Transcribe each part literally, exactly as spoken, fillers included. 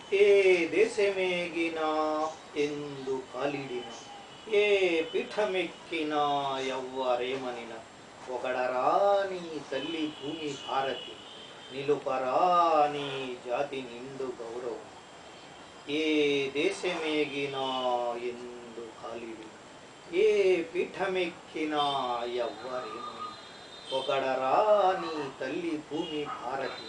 ఏ దేశమేగినా ఎందు కాలిడిన ఏ పీఠమెక్కినా ఎవ్వరేమనిన ఒకడరాని తల్లి భూమి భారతి నిలుపరాని జాతి నిండు గౌరవం. ఏ దేశమేగినా ఎందు కాలిడిన ఏ పీఠమెక్కినా ఎవ్వరేమనిన ఒకడరాని తల్లి భూమి భారతి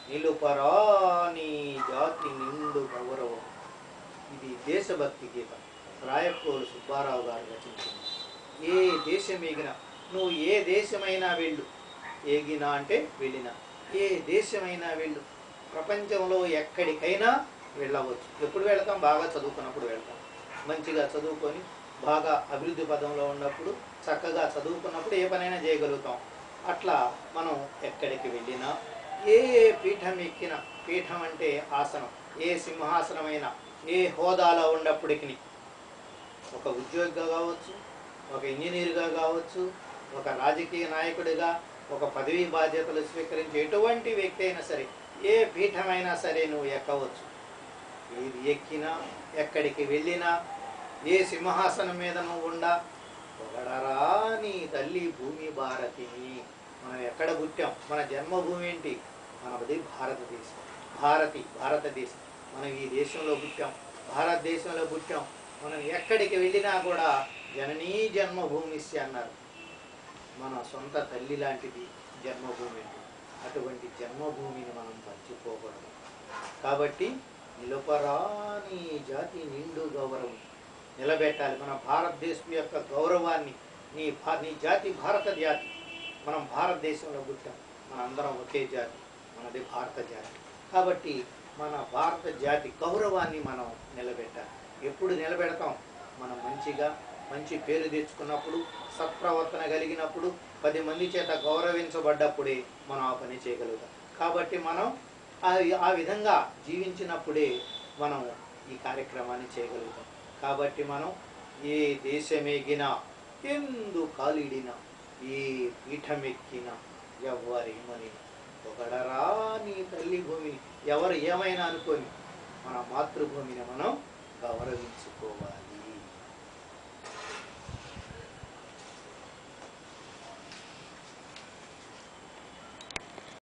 నిలుపరాని జాతి నిండు గౌరవం. ఇది దేశభక్తి గీతం, రాయప్రోలు సుబ్బారావు గారు రచించింది. ఏ దేశం ఎగినా, నువ్వు ఏ దేశమైనా వెళ్ళు, ఎగినా అంటే వెళ్ళినా, ఏ దేశమైనా వెళ్ళు, ప్రపంచంలో ఎక్కడికైనా వెళ్ళవచ్చు. ఎప్పుడు వెళ్తాం? బాగా చదువుకున్నప్పుడు వెళ్తాం. మంచిగా చదువుకొని బాగా అభివృద్ధి పదంలో ఉన్నప్పుడు, చక్కగా చదువుకున్నప్పుడు ఏ పనైనా చేయగలుగుతాం. అట్లా మనం ఎక్కడికి వెళ్ళినా, ఏ పీఠం ఎక్కిన, పీఠం అంటే ఆసనం, ఏ సింహాసనమైనా, ఏ హోదాలో ఉన్నప్పటికీ, ఒక ఉద్యోగిగా కావచ్చు, ఒక ఇంజనీర్గా కావచ్చు, ఒక రాజకీయ నాయకుడిగా, ఒక పదవీ బాధ్యతలు స్వీకరించే ఎటువంటి వ్యక్తి అయినా సరే, ఏ పీఠమైనా సరే నువ్వు ఎక్కవచ్చు. ఏది ఎక్కినా, ఎక్కడికి వెళ్ళినా, ఏ సింహాసనం మీద నువ్వు ఉండా, ఒకడరా నీ తల్లి భూమి భారతిని. మనం ఎక్కడ పుట్టాం? మన జన్మభూమి ఏంటి? మనది భారతదేశం. భారతి, భారతదేశం. మనం ఈ దేశంలో పుట్టాం, భారతదేశంలో పుట్టాం. మనం ఎక్కడికి వెళ్ళినా కూడా జననీ జన్మభూమిస్య అన్నారు. మన సొంత తల్లి లాంటిది జన్మభూమి. అటువంటి జన్మభూమిని మనం మర్చిపోకూడదు. కాబట్టి నిలుపరాని జాతి నిండు గౌరవం నిలబెట్టాలి. మన భారతదేశం యొక్క గౌరవాన్ని, నీ భా నీ జాతి భారత జాతి. మనం భారతదేశంలో పుట్టాం, మన అందరం ఒకే జాతి, మనది భారత జాతి. కాబట్టి మన భారత జాతి గౌరవాన్ని మనం నిలబెట్టాలి. ఎప్పుడు నిలబెడతాం? మనం మంచిగా మంచి పేరు తెచ్చుకున్నప్పుడు, సత్ప్రవర్తన కలిగినప్పుడు, పది మంది చేత గౌరవించబడ్డప్పుడే మనం ఆ పని చేయగలుగుతాం. కాబట్టి మనం ఆ విధంగా జీవించినప్పుడే మనం ఈ కార్యక్రమాన్ని చేయగలుగుతాం. కాబట్టి మనం ఏ దేశమెగినా ఎందు కాలిడినా ఏ పీఠమెక్కినా ఎవ్వరేమని ఒకడరా నీ తల్లి భూమిని. ఎవరు ఏమైనా అనుకొని మన మాతృభూమిని మనం గౌరవించుకోవాలి.